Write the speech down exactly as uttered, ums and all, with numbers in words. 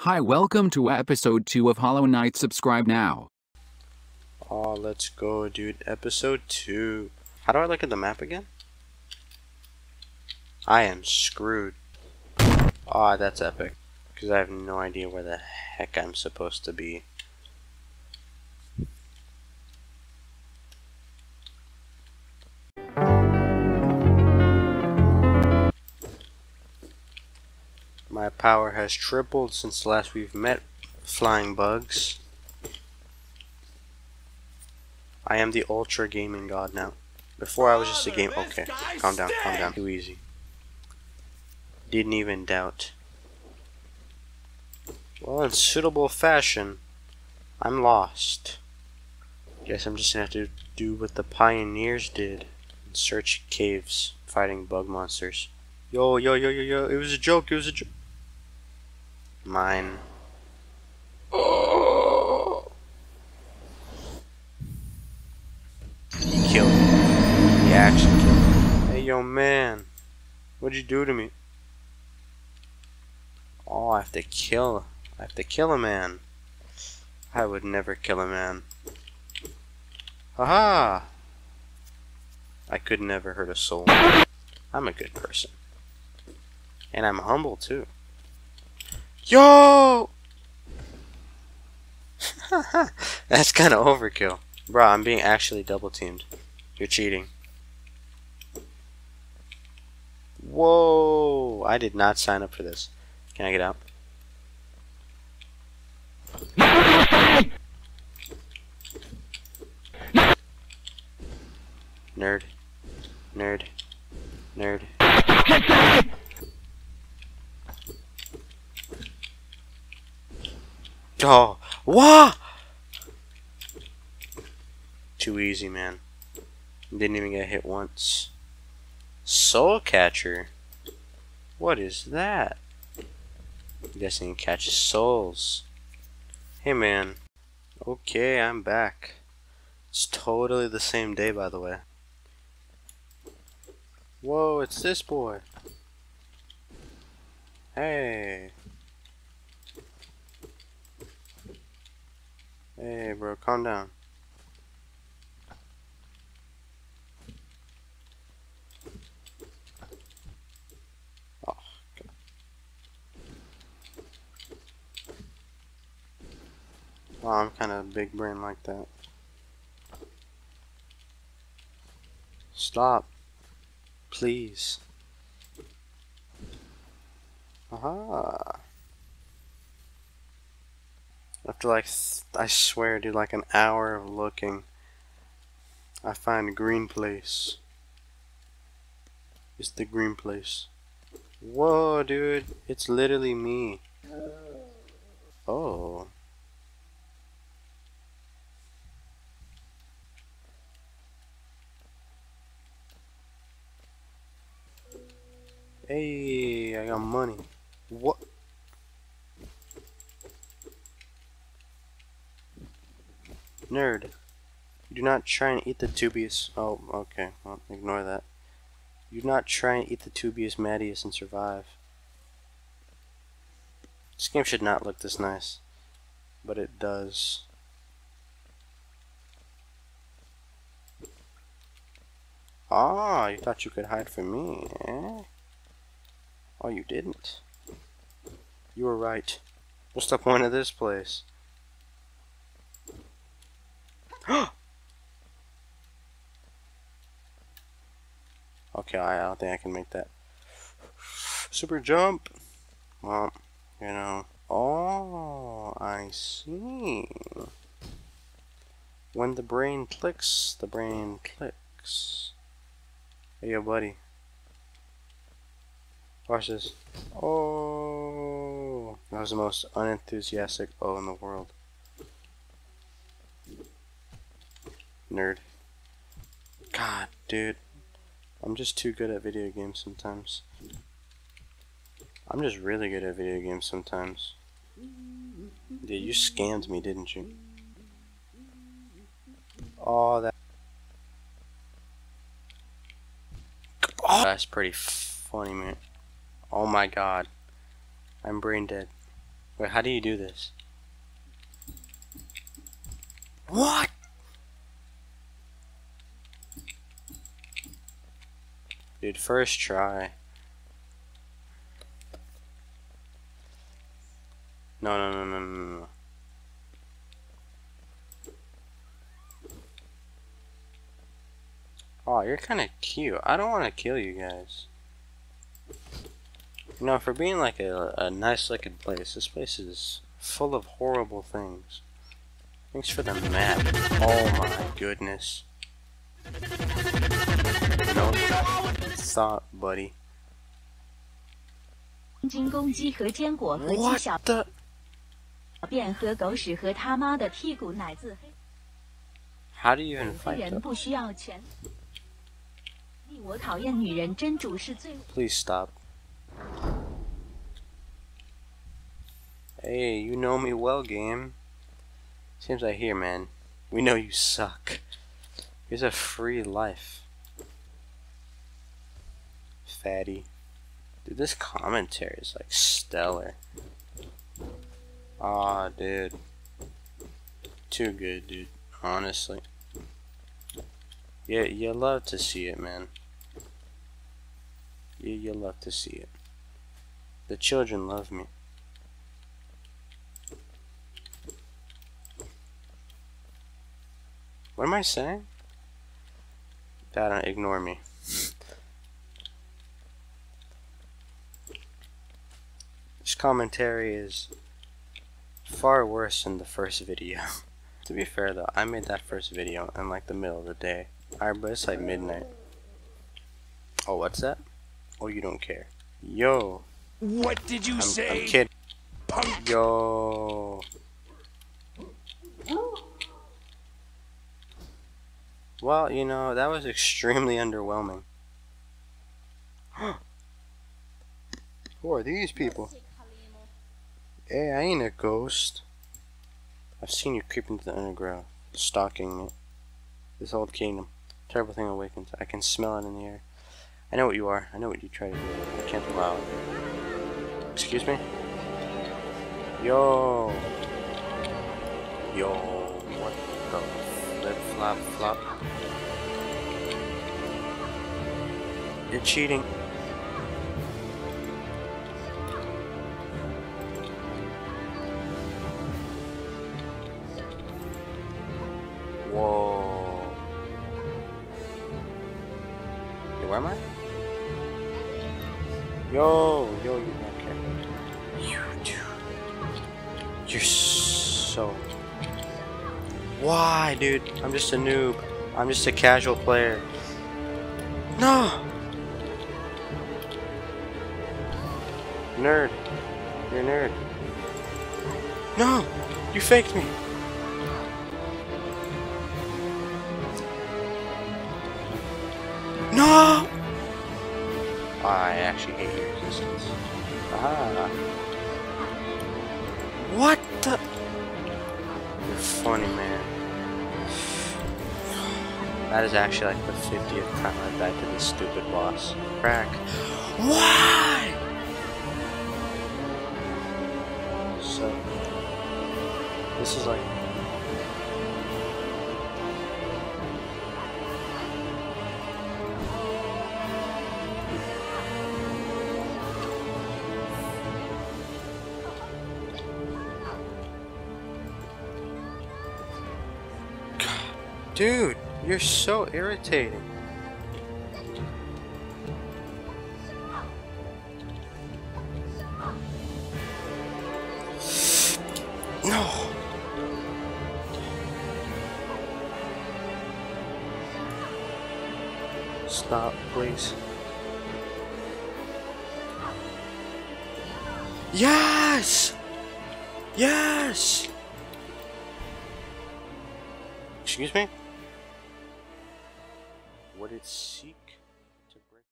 Hi, welcome to episode two of Hollow Knight. Subscribe now. Oh, let's go, dude. Episode two. How do I look at the map again? I am screwed. Oh, that's epic. Because I have no idea where the heck I'm supposed to be. My power has tripled since last we've met, flying bugs. I am the ultra gaming god now. Before I was just a game. Okay, calm down, calm down. Too easy. Didn't even doubt. Well, in suitable fashion, I'm lost. Guess I'm just gonna have to do what the pioneers did and search caves, fighting bug monsters. Yo, yo, yo, yo, yo! It was a joke. It was a joke. Mine. Oh. He killed me. He actually killed me. Hey, yo, man. What'd you do to me? Oh, I have to kill. I have to kill a man. I would never kill a man. Haha! I could never hurt a soul. I'm a good person. And I'm humble, too. Yo! That's kind of overkill. Bro, I'm being actually double teamed. You're cheating. Whoa! I did not sign up for this. Can I get out? Nerd. Nerd. Nerd. Oh, wah! Too easy, man. Didn't even get hit once. Soul Catcher? What is that? I'm guessing it catches souls. Hey, man. Okay, I'm back. It's totally the same day, by the way. Whoa, it's this boy. Hey. Hey, bro, calm down. Oh, God. Wow, I'm kind of big brain like that. Stop. Please. Aha. After like, I swear, dude, like an hour of looking, I find a green place. It's the green place. Whoa, dude, it's literally me. Oh. Hey, I got money. What? Nerd. You do not try and eat the Tubius. Oh, okay. Well, ignore that. You do not try and eat the Tubius Madius and survive. This game should not look this nice. But it does. Ah, you thought you could hide from me, eh? Oh, you didn't. You were right. What's the point of this place? Okay, I don't think I can make that. Super jump! Well, you know. Oh, I see. When the brain clicks, the brain clicks. Hey, yo, buddy. Watch this. Oh, that was the most unenthusiastic oh in the world. Nerd. God, dude. I'm just too good at video games sometimes. I'm just really good at video games sometimes. Yeah, you scammed me, didn't you? Oh, that. Oh, that's pretty funny, man. Oh my god. I'm brain dead. Wait, how do you do this? What? Dude, first try. No, no, no, no, no, no. Oh, you're kind of cute. I don't want to kill you guys. You know, for being like a, a nice looking place, this place is full of horrible things. Thanks for the map. Oh my goodness. No thought, buddy. What the? How do you even fight them? Please stop. Hey, you know me well, game. Seems like here, man. We know you suck. Here's a free life. Fatty. Dude, this commentary is like stellar. Aw, dude. Too good, dude. Honestly. Yeah, you love to see it, man. Yeah, you love to see it. The children love me. What am I saying? Dad, ignore me. This commentary is far worse than the first video. To be fair though, I made that first video in like the middle of the day. Alright, but it's like midnight. Oh, what's that? Oh, you don't care. Yo. What did you I'm, say? I'm kidding. Punk. Yo. Well, you know, that was extremely underwhelming. Who are these people? Hey, I ain't a ghost. I've seen you creep into the underground, stalking me. This old kingdom. Terrible thing awakens. I can smell it in the air. I know what you are. I know what you try to do. I can't allow it. Excuse me? Yo. Yo. What the flip flop flop? You're cheating. Whoa. Hey, where am I? Yo, yo, you okay? You dude. You're so. Why, dude? I'm just a noob. I'm just a casual player. No! Nerd. You're a nerd. No! You faked me! No! I actually hate your existence. Ah. What the? You're funny, man. That is actually like the fiftieth time I died to this stupid boss. Crack. Why? So, this is like. Dude, you're so irritating. No. Stop, please. Yes! Yes! Excuse me? What it seek?